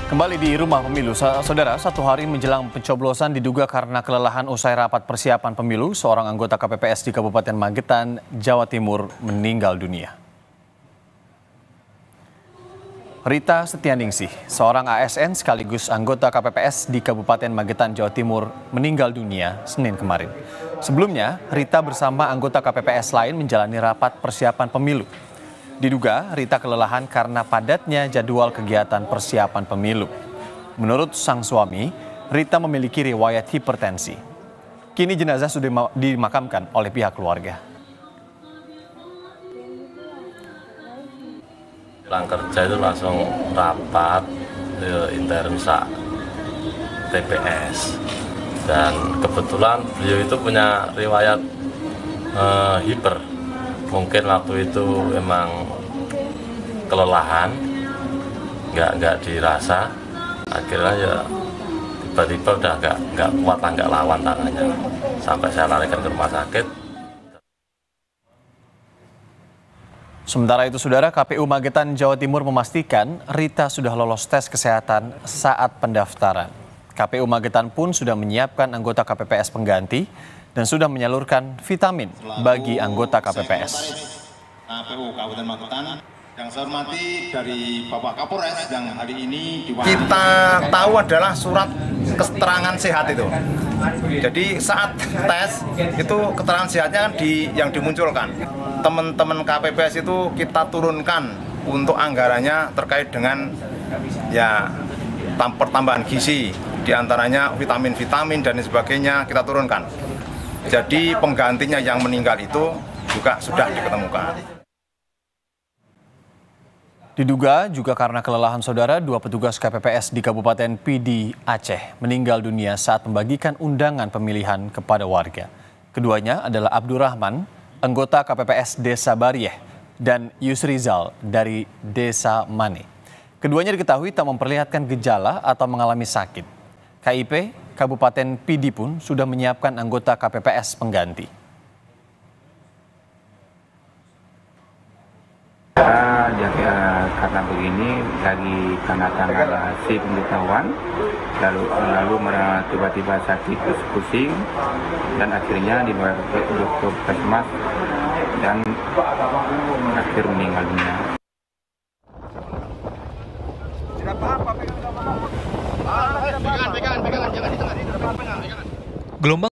Kembali di rumah pemilu, saudara, satu hari menjelang pencoblosan diduga karena kelelahan usai rapat persiapan pemilu, seorang anggota KPPS di Kabupaten Magetan, Jawa Timur meninggal dunia. Rita Setianingsih, seorang ASN sekaligus anggota KPPS di Kabupaten Magetan, Jawa Timur, meninggal dunia Senin kemarin. Sebelumnya, Rita bersama anggota KPPS lain menjalani rapat persiapan pemilu. Diduga Rita kelelahan karena padatnya jadwal kegiatan persiapan pemilu. Menurut sang suami, Rita memiliki riwayat hipertensi. Kini jenazah sudah dimakamkan oleh pihak keluarga. Pulang kerja itu langsung rapat intern TPS. Dan kebetulan beliau itu punya riwayat hiper. Mungkin waktu itu emang kelelahan, nggak dirasa, akhirnya ya tiba-tiba udah nggak kuat, nggak lawan tangannya, sampai saya larikan ke rumah sakit. Sementara itu, saudara, KPU Magetan, Jawa Timur memastikan Rita sudah lolos tes kesehatan saat pendaftaran. KPU Magetan pun sudah menyiapkan anggota KPPS pengganti dan sudah menyalurkan vitamin bagi anggota KPPS. KPU Kabupaten Magetan, yang saya hormati dari Bapak Kapolres yang hari ini kita tahu adalah surat keterangan sehat itu. Jadi saat tes itu keterangan sehatnya kan yang dimunculkan. Teman-teman KPPS itu kita turunkan untuk anggarannya terkait dengan pertambahan gizi, diantaranya vitamin-vitamin dan sebagainya kita turunkan. Jadi penggantinya yang meninggal itu juga sudah diketemukan. Diduga juga karena kelelahan, saudara, dua petugas KPPS di Kabupaten PD Aceh meninggal dunia saat membagikan undangan pemilihan kepada warga. Keduanya adalah Abdurrahman, anggota KPPS Desa Barieh, dan Yusrizal dari Desa Mane. Keduanya diketahui tak memperlihatkan gejala atau mengalami sakit. KIP Kabupaten PD pun sudah menyiapkan anggota KPPS pengganti. Karena begini lagi tanda-tanda si pemberitahuan, lalu tiba-tiba sakit pusing dan akhirnya dibawa ke dokter Puskesmas dan akhir meninggal dunia. Gelombang